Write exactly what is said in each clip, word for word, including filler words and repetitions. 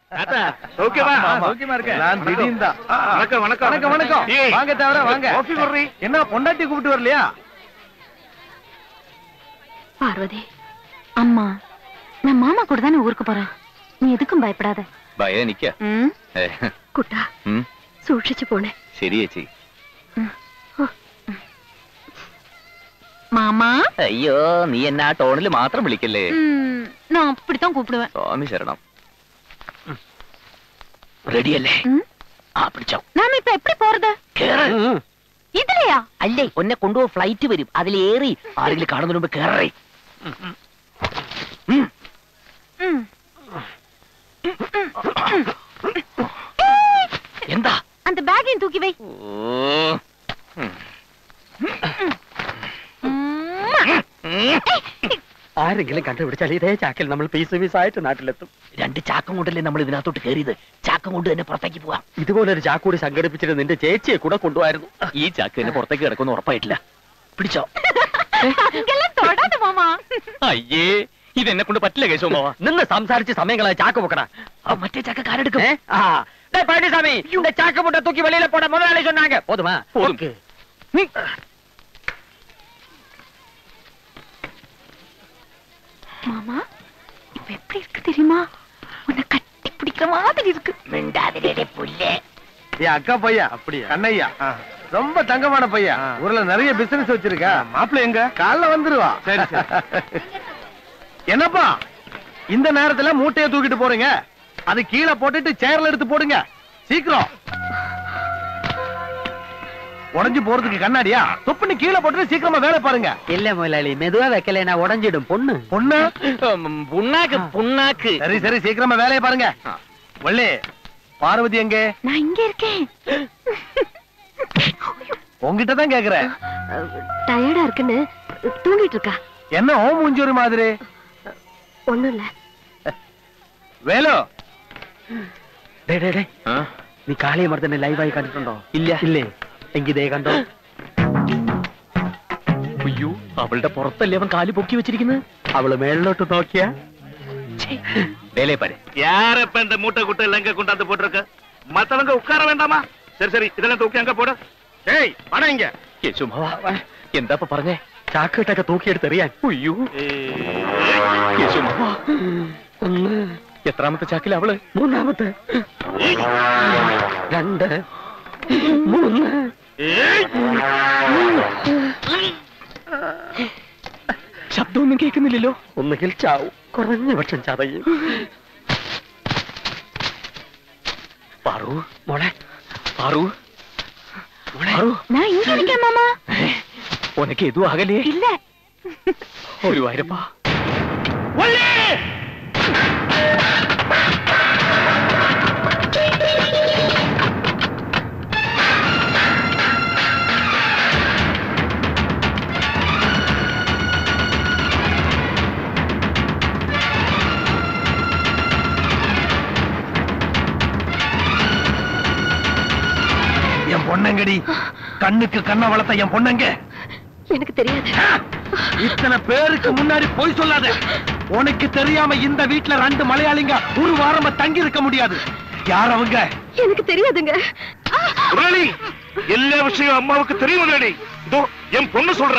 ஓகேவா? ஓகேமா இருக்க? நான் திடீர்னு தான். வணக்கம் வணக்கம் வணக்கம் வணக்கம். வாங்க தவிர வாங்க. காஃபி குடி. என்ன பொண்டாட்டி கூப்பிட்டு வரலையா? பார்வதி, அம்மா நான் மாமா கூட தானே ஊருக்கு போறேன். நீ எதுக்கும் பயப்படாத. பய நிக்க. குட்டா சூழ்ச்சிச்சு போனேன். சரி ஏச்சி. மாமா. ஐயோ நீ என்ன டோனில் மாத்திரம் விളിക്കല്ലേ? நான் அப்படித்தான் கூப்பிடுவேன். சுவாமி சரணம். ரெடி അല്ലേ? ആ പിടിച്ചോ. നാം ഇപ്പോ എപ്പടി പോறது? കേറ്. ഇതിലെയാ? അല്ലേ ഒന്നെ കൊണ്ടുപോ ഫ്ലൈറ്റ് വരും. അതിലേറി ആരെങ്കിലും കാണുന്നതിന് മുമ്പ് കേറേ. എന്താ? அந்த பேக்கையும் தூக்கி வை. ആരെങ്കിലും കണ്ടുപിടിച്ചാൽ ഇതേ ചാക്കിൽ നമ്മൾ പീസ് പീസായിട്ട് നാട്ടിലെത്തും. രണ്ട് ചാക്കം കൊണ്ടല്ലേ നമ്മൾ ഇതിനകത്തോട്ട് കയറിയത്. ചാക്കം കൊണ്ട് തന്നെ പുറത്തേക്ക് പോവാം. ഇതുപോലൊരു ചാക്കൂടി സംഘടിപ്പിച്ചിട്ട് നിന്റെ ചേച്ചിയെ കൂടെ കൊണ്ടുപോയിരുന്നു. ഈ ചാക്ക് തന്നെ പുറത്തേക്ക് കിടക്കുമെന്ന് ഉറപ്പായിട്ടില്ല. പിടിച്ചോ. അയ്യേ ഇതെന്നെ കൊണ്ട് പറ്റില്ല കേശവമാവ. നിന്ന് സംസാരിച്ച് സമയങ്ങളായി ചാക്ക് പൊക്കണ. മറ്റേ ചാക്ക കാരെടുക്കും. பழனிசாமி இந்த சாக்கு மூட்டை தூக்கி வெளியில போட முதலாளி சொன்னாங்க. போதுமா? போதும். மாமா இப்ப எப்படி இருக்கு தெரியுமா? உன்னை கட்டி பிடிக்கிற மாதிரி இருக்கு. மிண்டாதிரே புல்லே. ஏ அக்கா பையா அப்படியே கண்ணையா ரொம்ப தங்கமான பையா. ஊர்ல நிறைய பிசினஸ் வச்சிருக்கா. மாப்பிள்ளை எங்க? காலைல வந்துருவா. சரி சரி. என்னப்பா இந்த நேரத்துல மூட்டையை தூக்கிட்டு போறீங்க? அது கீழே போட்டுட்டு சேர்ல எடுத்து போடுங்க சீக்கிரம். உடைஞ்சு போறதுக்கு கண்ணாடியா? தொப்புன்னு கீழே போட்டு சீக்கிரமா வேலை பாருங்க. இல்ல முதலாளி மெதுவா வைக்கலைன்னா உடைஞ்சிடும். பொண்ணு பொண்ணு புண்ணாக்கு புண்ணாக்கு. சரி சரி சீக்கிரமா வேலையை பாருங்க. வள்ளி பார்வதி எங்க? நான் இங்க இருக்கேன். உங்ககிட்ட தான் கேக்குறேன். டயர்டா இருக்குன்னு தூங்கிட்டு இருக்கா. என்ன ஓ மூஞ்சூரி மாதிரி? ஒண்ணும் இல்ல. വേലോ ഡേ ഡേ ഡേ നീ കാളിയ മർദ്ദനെ ലൈവായി കണ്ടിട്ടുണ്ടോ? ഇല്ല. ഇല്ലേ? എങ്കി ദേ കണ്ടോ. അയ്യോ അവളുടെ പുറത്തല്ലേ അവൻ കാല് പൊക്കി വെച്ചിരിക്കുന്നത്. അവള് മേളിലോട്ട് നോക്കിയാ வேலையை பாரு. யார இப்ப இந்த மூட்டை குட்டை எல்லாம் எங்க கொண்டாந்து போட்டுருக்க? மத்தவங்க உட்கார வேண்டாமா? சரி சரி இதெல்லாம் தூக்கி அங்க போடு. ஏய் வாடா இங்க. യേശുമാവാ എന്താ പറഞ്ഞേ? ചാക്കിട്ടൊക്കെ തൂക്കിയെടുത്തെറിയാൻ. അയ്യോ യേശുമാവാ. എത്രാമത്തെ ചാക്കിൽ അവള്? മൂന്നാമത്തെ. രണ്ട് മൂന്ന്. ശബ്ദമൊന്നും കേൾക്കുന്നില്ലല്ലോ. ഒന്നുകിൽ ചാവും, കുറഞ്ഞ പക്ഷം ചതയും. പാറു മോളെ പാറു பாரு நான் இங்க இருக்கேன் மாமா. உனக்கு எதுவும் ஆகலையே? இல்ல. ஒரு வாயிரப்பா. வள்ளி என் பொண்ணங்கடி கண்ணுக்கு கண்ண வளர்த்த என் பொண்ணங்க. எனக்கு தெரியாது. இத்தனை பேருக்கு முன்னாடி போய் சொல்லாத. உனக்கு தெரியாம இந்த வீட்டுல ரெண்டு மலையாளிங்க ஒரு வாரமா தங்கி இருக்க முடியாது. யார் அவங்க? எனக்கு தெரியாதுங்க. முரளி எல்லா விஷயம் அம்மாவுக்கு தெரியும். முரளி இதோ என் பொண்ணு சொல்றா.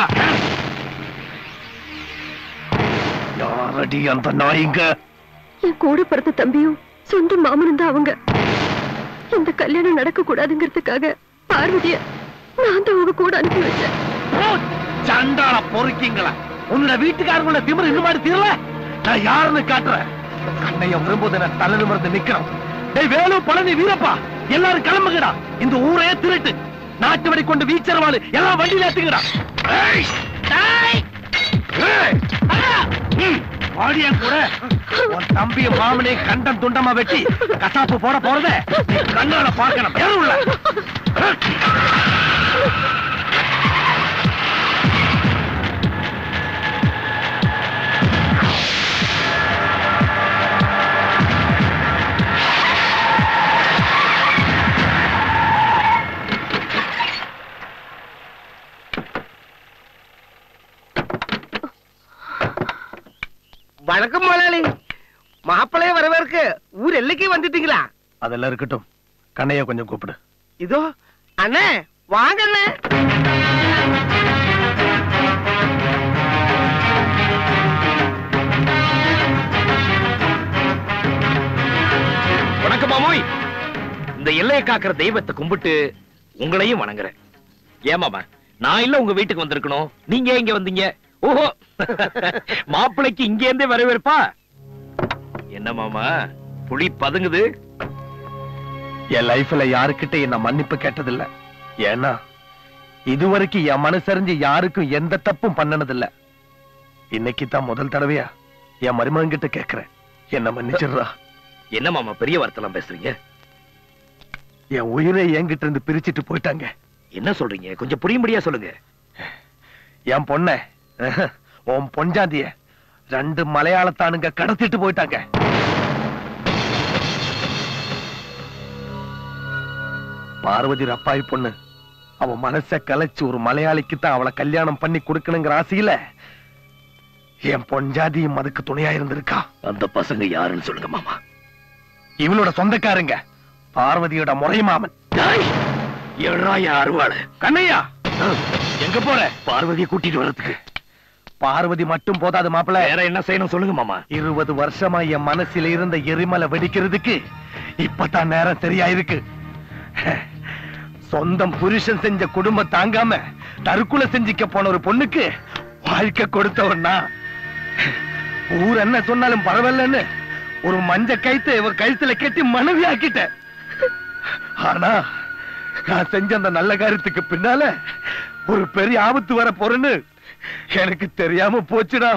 யாரடி அந்த நாய்ங்க? என் கூட பிறந்த தம்பியும் சொந்த மாமனும் தான் அவங்க. இந்த கல்யாணம் நடக்க கூடாதுங்கிறதுக்காக பார்வதிய நான் தான் அவங்க கூட அனுப்பி வச்சேன். சண்டாள பொறுக்கீங்களா? உன்னோட வீட்டுக்காரங்களோட திமிரு இந்த மாதிரி தீரல. நான் யாருன்னு காட்டுறேன். கண்ணைய வரும்போது நான் தலை நிமிர்ந்து நிக்கிறோம். டேய் வேலு பழனி வீரப்பா எல்லாரும் கிளம்புங்கடா. இந்த ஊரே திருட்டு. நாட்டு வடி கொண்டு வீச்சரவாளு எல்லாம் வண்டியில ஏத்துங்கடா. வாடியா கூட உன் தம்பிய மாமனே கண்டம் துண்டமா வெட்டி கசாப்பு போட போறத கண்ணால பார்க்கணும். பேரு உள்ள வணக்கம் முதலாளி. மாப்பிள்ளைய வரவேற்கு ஊர் எல்லைக்கு வந்துட்டீங்களா? அதெல்லாம் இருக்கட்டும், கண்ணைய கொஞ்சம் கூப்பிடு. இதோ அண்ணே, வாங்க அண்ணே. வணக்கம் மாமோய். இந்த எல்லையை காக்கிற தெய்வத்தை கும்பிட்டு உங்களையும் வணங்குறேன். ஏமாமா, நான் இல்ல உங்க வீட்டுக்கு வந்திருக்கணும், நீங்க இங்க வந்தீங்க. ஓஹோ, மாப்பிள்ளைக்கு இங்க இருந்தே வரவேற்பா? என்ன மாமா, புலி பதுங்குது? என் லைஃப்ல யாருக்கிட்ட என்ன மன்னிப்பு கேட்டதில்ல. ஏன்னா இதுவரைக்கும் என் மனசறிஞ்சு யாருக்கும் எந்த தப்பும் பண்ணனதில்ல. இன்னைக்கு தான் முதல் தடவையா என் மருமகன் கிட்ட கேக்குறேன், என்ன மன்னிச்சிடுறா. என்ன மாமா பெரிய வார்த்தைலாம் பேசுறீங்க? என் உயிரை என்கிட்ட இருந்து பிரிச்சுட்டு போயிட்டாங்க. என்ன சொல்றீங்க? கொஞ்சம் புரியும்படியா சொல்லுங்க. என் பொண்ண, உன் பொஞ்சாந்திய ரெண்டு மலையாளத்தானுங்க கடத்திட்டு போயிட்டாங்க. பார்வதி ரப்பாய் பொண்ணு அவன் மனச கலைச்சு ஒரு மலையாளிக்கு தான் அவளை கல்யாணம் பண்ணி கொடுக்கணுங்கிற ஆசையில என் பொஞ்சாதியும் அதுக்கு துணையா இருந்திருக்கா. அந்த பசங்க யாருன்னு சொல்லுங்க மாமா. இவளோட சொந்தக்காரங்க, பார்வதியோட முறை மாமன். அருவாளு கண்ணையா, எங்க போற? பார்வதியை கூட்டிட்டு வர்றதுக்கு. பார்வதி மட்டும் போதாது மாப்பிள்ள, வேற என்ன செய்யணும் சொல்லுங்க மாமா. இருபது வருஷமா என் மனசுல இருந்த எரிமலை வெடிக்கிறதுக்கு இப்பதான் நேரம் சரியா இருக்கு. சொந்தம் புருஷன் செஞ்ச குடும்பம் தாங்காம தற்கொலை செஞ்சிக்க போன ஒரு பொண்ணுக்கு வாழ்க்கை கொடுத்தவன்னா, ஊர் என்ன சொன்னாலும் பரவாயில்லன்னு ஒரு மஞ்ச கயித்தை இவ கழுத்துல கட்டி மனைவி ஆக்கிட்ட. ஆனா நான் செஞ்ச அந்த நல்ல காரியத்துக்கு பின்னால ஒரு பெரிய ஆபத்து வர போறேன்னு எனக்கு தெரியாம போச்சுடா.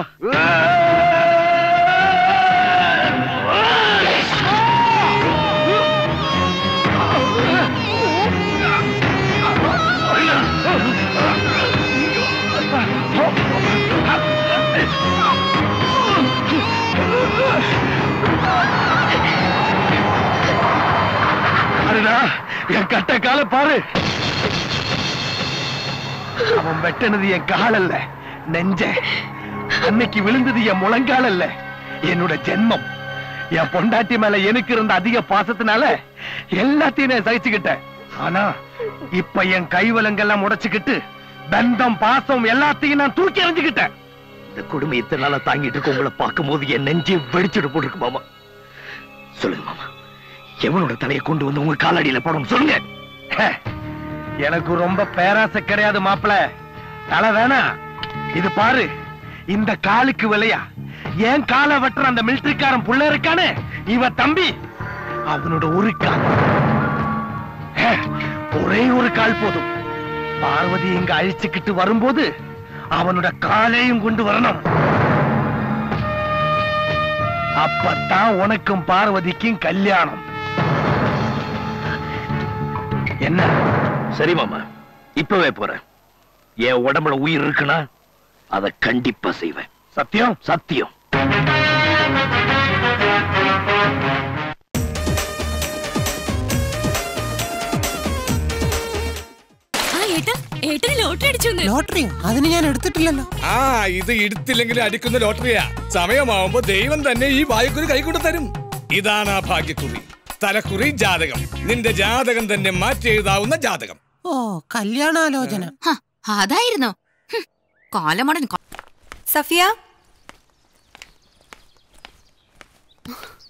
என் கட்ட கால பாரு. அவன் வெட்டினது என் கால் அல்ல, நெஞ்ச. அன்னைக்கு விழுந்தது என் முழங்கால் அல்ல, என்னோட ஜென்மம். என் பொண்டாட்டி மேல எனக்கு இருந்த அதிக பாசத்தினால எல்லாத்தையும் நான் சகிச்சுக்கிட்டேன். ஆனா இப்ப என் கைவலங்கெல்லாம் உடைச்சுக்கிட்டு பந்தம் பாசம் எல்லாத்தையும் நான் தூக்கி எறிஞ்சுக்கிட்டேன். இந்த கொடுமை இத்தனை நாளா தாங்கிட்டு இருக்க உங்களை பார்க்கும் போது என் நெஞ்சு வெடிச்சுட்டு போட்டுருக்கு மாமா. சொல்லுங்க மாமா, எவனோட தலையை கொண்டு வந்து உங்க காலடியில போடணும் சொல்லுங்க. எனக்கு ரொம்ப பேராசை கிடையாது மாப்பிள, தலை வேணா. இது பாரு, இந்த காலுக்கு விலையா ஏன் காலை வெட்டுற அந்த மிலிட்டரிக்காரன் புள்ள இருக்கானே இவ தம்பி, அவனோட ஒரு கால், ஒரே ஒரு கால் போதும். பார்வதி இங்க அழிச்சுக்கிட்டு வரும்போது அவனோட காலையும் கொண்டு வரணும். அப்பத்தான் உனக்கும் பார்வதிக்கும் கல்யாணம். என்ன? சரி மாமா, இப்பவே போறேன். என் உடம்புல உயிர் இருக்குன்னா அதை கண்டிப்பா செய்வேன். சத்தியம்? சத்தியம். ലോട്ടറി അതിന് ഞാൻ എടുത്തിട്ടില്ലല്ലോ. ആ ഇത് എടുത്തില്ലെങ്കിലും അടിക്കുന്ന ലോട്ടറിയാ. സമയമാവുമ്പോ ദൈവം തന്നെ ഈ ഭാഗ്യക്കുറി കൈകൊണ്ടു തരും. ഇതാണ് ആ ഭാഗ്യക്കുറി. തലക്കുറി ജാതകം. നിന്റെ ജാതകം തന്നെ മാറ്റി എഴുതാവുന്ന ജാതകം. ഓ, കല്യാണാലോചന അതായിരുന്നോ? കാലമടൻ. സഫിയ,